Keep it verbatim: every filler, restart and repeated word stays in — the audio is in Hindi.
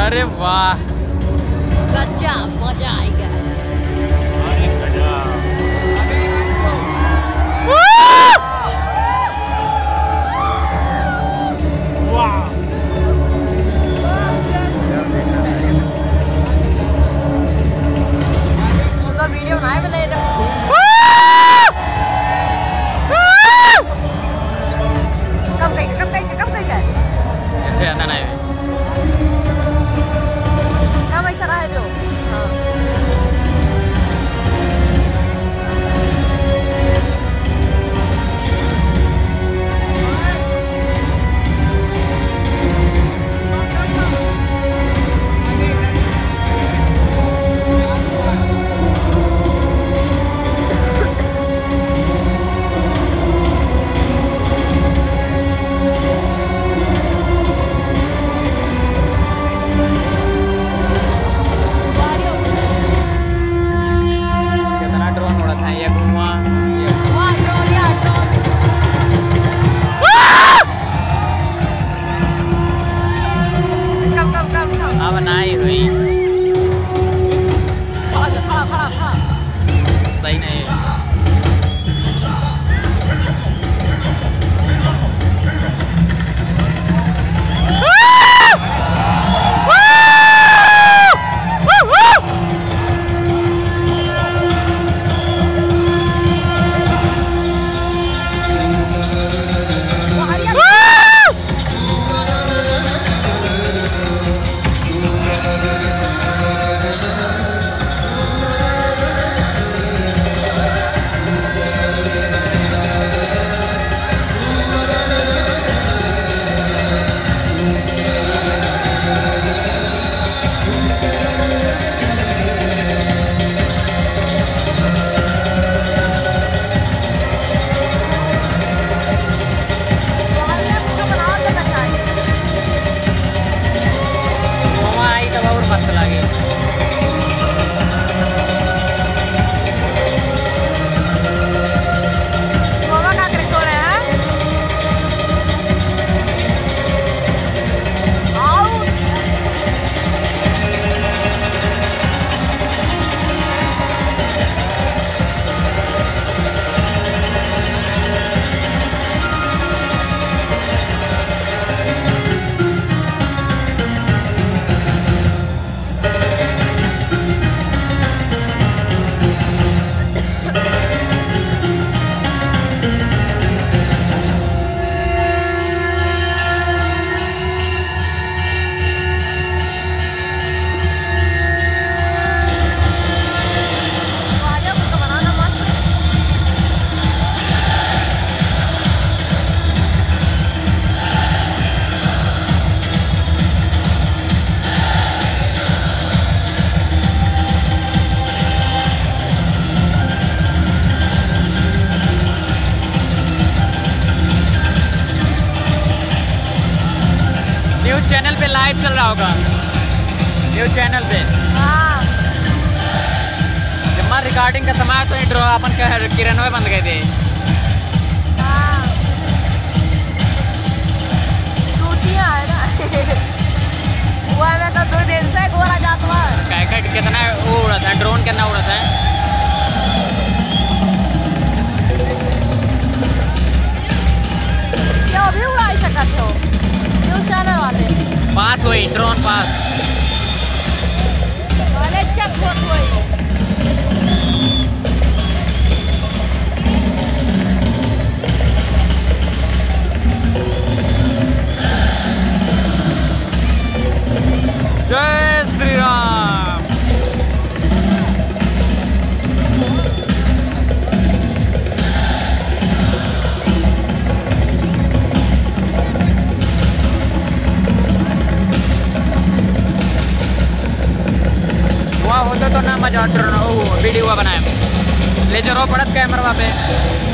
अरे वाह, गजब, मजा आएगा। अरे गजब। वाह, उधर वीडियो बनाए पहले। कम कहीं कम कहीं कम कहीं का ऐसे आता नहीं है। कम ऐसा रहा है जो हाँ। सही नहीं है। न्यूज़ चैनल पे लाइव चल रहा होगा, न्यूज़ चैनल पे। हाँ। जब मैं रिकॉर्डिंग का समय तो ड्रो अपन किरण में बंद गए थे। हाँ। टूटियाँ है ना। हुआ में तो दो दिन से गोरा जाता है। क्या कितना उड़ा था ड्रोन, कितना उड़ा था? क्या अभी उड़ा सकते हो? न्यूज़ चैनल वाले पास हुई, ड्रोन पास वाले चेक बहुत हुई। जय श्री राम। वहाँ होता तो ना मजा वीडियो बनाए ले जरो पड़त कैमरा पे।